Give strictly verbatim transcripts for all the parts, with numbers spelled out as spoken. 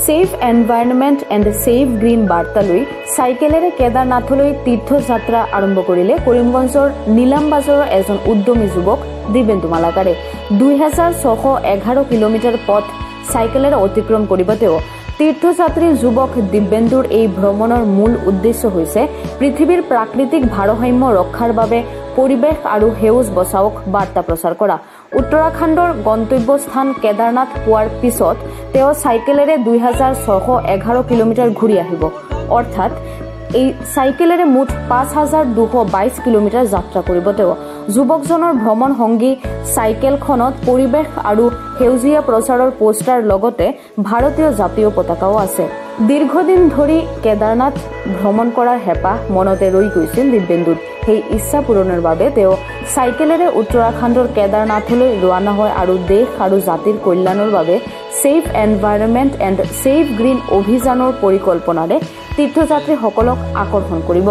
Safe environment and safe green बार्ता लई साइकेलेरे केदारनाथলৈ तीर्थयात्रा आरम्भ करिले करीमगंजर नीलाम बाजाৰৰ एजन उद्यमी युवक दिव्येन्दु मालाकारे दुई हजार छश एगार किलोमीटर पथ साइकेलेरे अतिक्रम करिब तेও तीर्थयात्री युवक दिव्येन्दुर এই ভ্ৰমণৰ মূল উদ্দেশ্য হৈছে পৃথিৱীৰ প্ৰাকৃতিক ভাৰসাম্য ৰক্ষাৰ বাবে পৰিৱেশ আৰু হেউজ বচাওক বাৰ্তা প্ৰচাৰ কৰা। उत्तराखंडर गंतव्यस्थान केदारनाथ पुआर पिছত तेও साइकेलेरे दुई हजार छश एगार किलोमीटर घूरी आहिब अर्थात এই साइकेलेरे मुठ पाँच हजार दुश बाईस किलोमीटर यात्रा करिब तेও युवकजনৰ भ्रमण संगी साइकेलखনত परिवेश আৰু সেউজীয়া প্ৰচাৰৰ পোষ্টাৰ লগতে ভাৰতীয় জাতীয় পতাকাও আছে। দীৰ্ঘদিন ধৰি কেদাৰনাথ ভ্ৰমণ কৰাৰ হেঁপাহ মনতে ৰৈ গৈছিল দিব্যেন্দুৰ। সেই ইচ্ছা পূৰণৰ বাবে তেওঁ সাইকেলেৰে উত্তৰাখণ্ডৰ কেদাৰনাথলৈ ৰৱানা হয় আৰু দেশ আৰু জাতিৰ কল্যাণৰ বাবে safe environment and safe green অভিযানৰ পৰিকল্পনাৰে তীৰ্থযাত্ৰীসকলক আকৰ্ষণ কৰিব।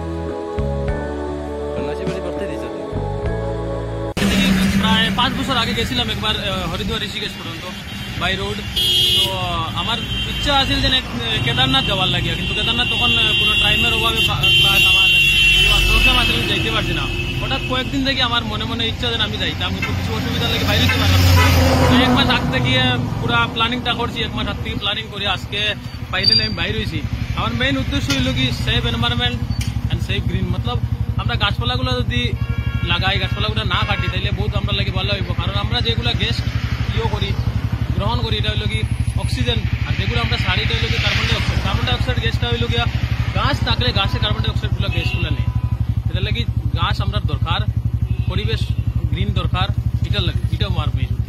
প্রায় পাঁচ বছর আগে গেছিলাম একবার হরিদ্বার ঋষিকেশ পর্যন্ত বাই রোড। তো আমার ইচ্ছা আছিল যে কেদারনাথ যাওয়ার লাগিয়া, কিন্তু কেদারনাথ তখন কোনো টাইমের অভাবে প্লাস আমার প্রবলেম আছে, আমি যাইতে পারছি না। হঠাৎ কয়েকদিন থেকে আমার মনে মনে ইচ্ছা যেন আমি যাইতাম, কিন্তু কিছু অসুবিধা লাগে বাইরে যেতে পারলাম না। এক মাস আগ থেকে পুরা প্ল্যানিংটা করছি, এক মাস আগ থেকে প্ল্যানিং করে আজকে ফাইনালি আমি বাইরে হয়েছি। আমার মেইন উদ্দেশ্য হইল কি safe environment and safe green, মতলব আমরা গাছপালাগুলো যদি লাগাই, গাছপালাগুলো না কাটি, তাইলে বহুত আমরা লাগে ভালো হইব। কারণ আমরা যেগুলো গ্যাস ইয়ে করি গ্রহণ করি এটা হইল কি অক্সিজেন, আর যেগুলো আমরা সারি এটা হইল কি carbon dioxide. Carbon dioxide গ্যাসটা হইল গিয়া গাছ থাকলে গাছে কার্বন ডাই অক্সাইডগুলো গ্যাসগুলো নেই। এটা লাগে গাছ আমরা দরকার, পরিবেশ গ্রিন দরকার, এটা লাগে, এটা আমার মেইন।